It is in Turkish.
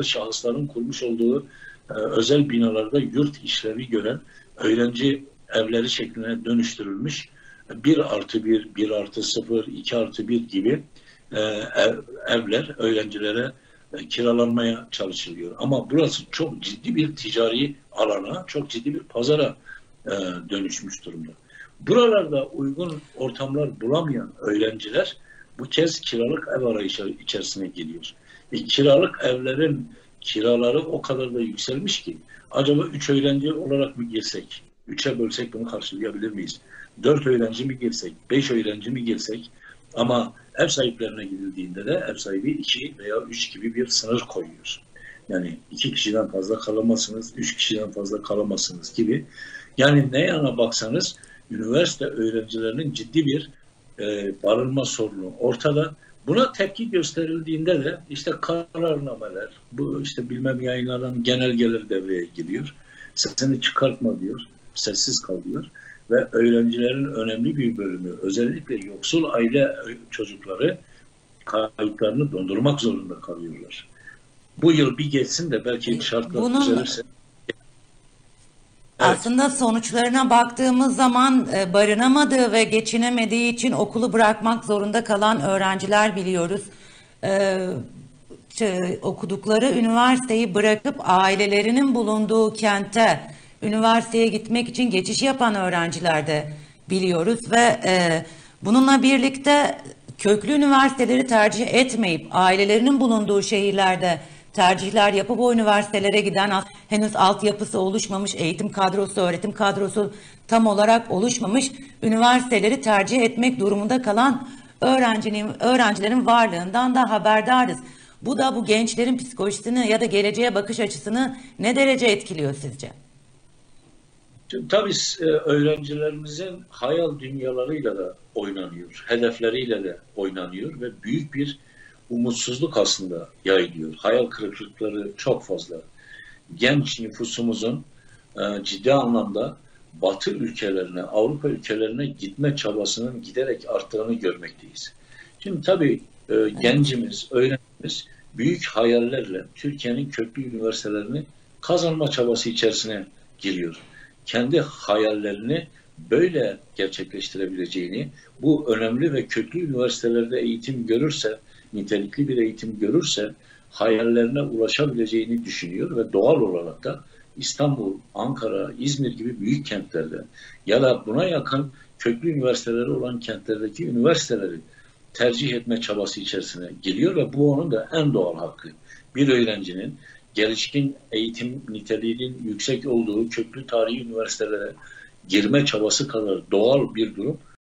şahısların kurmuş olduğu özel binalarda yurt işlevi gören öğrenci evleri şekline dönüştürülmüş 1+1, 1+0, 2+1 gibi evler öğrencilere kiralanmaya çalışılıyor. Ama burası çok ciddi bir ticari alana, çok ciddi bir pazara dönüşmüş durumda. Buralarda uygun ortamlar bulamayan öğrenciler bu kez kiralık ev arayışı içerisine giriyor. Kiralık evlerin kiraları o kadar da yükselmiş ki acaba 3 öğrenci olarak mı girsek, 3'e bölsek bunu karşılayabilir miyiz? 4 öğrenci mi girsek, 5 öğrenci mi girsek? Ama ev sahiplerine gidildiğinde de ev sahibi 2 veya 3 gibi bir sınır koyuyor. Yani 2 kişiden fazla kalamazsınız, 3 kişiden fazla kalamazsınız gibi. Yani ne yana baksanız üniversite öğrencilerinin ciddi bir barınma sorunu ortada. Buna tepki gösterildiğinde de işte kararnameler, bu işte bilmem yayınlanan genelgeler devreye giriyor. Sesini çıkartma diyor, sessiz kalıyor ve öğrencilerin önemli bir bölümü, özellikle yoksul aile çocukları kayıtlarını dondurmak zorunda kalıyorlar. Bu yıl bir geçsin de belki şartlar düzelirse. Evet. Aslında sonuçlarına baktığımız zaman barınamadığı ve geçinemediği için okulu bırakmak zorunda kalan öğrenciler biliyoruz. Okudukları üniversiteyi bırakıp ailelerinin bulunduğu kente üniversiteye gitmek için geçiş yapan öğrenciler de biliyoruz ve bununla birlikte köklü üniversiteleri tercih etmeyip ailelerinin bulunduğu şehirlerde tercihler yapıp o üniversitelere giden henüz altyapısı oluşmamış, eğitim kadrosu, öğretim kadrosu tam olarak oluşmamış üniversiteleri tercih etmek durumunda kalan öğrencilerin varlığından da haberdarız. Bu da bu gençlerin psikolojisini ya da geleceğe bakış açısını ne derece etkiliyor sizce? Tabii öğrencilerimizin hayal dünyalarıyla da oynanıyor, hedefleriyle de oynanıyor ve büyük bir umutsuzluk aslında yayılıyor. Hayal kırıklıkları çok fazla. Genç nüfusumuzun ciddi anlamda Batı ülkelerine, Avrupa ülkelerine gitme çabasının giderek arttığını görmekteyiz. Şimdi tabii gencimiz, öğrencimiz büyük hayallerle Türkiye'nin köklü üniversitelerini kazanma çabası içerisine giriyor. Kendi hayallerini böyle gerçekleştirebileceğini, bu önemli ve köklü üniversitelerde eğitim görürse, nitelikli bir eğitim görürse hayallerine ulaşabileceğini düşünüyor ve doğal olarak da İstanbul, Ankara, İzmir gibi büyük kentlerde ya da buna yakın köklü üniversiteleri olan kentlerdeki üniversiteleri tercih etme çabası içerisine giriyor ve bu onun da en doğal hakkı. Bir öğrencinin gelişkin eğitim niteliğinin yüksek olduğu köklü tarihi üniversitelere girme çabası kadar doğal bir durum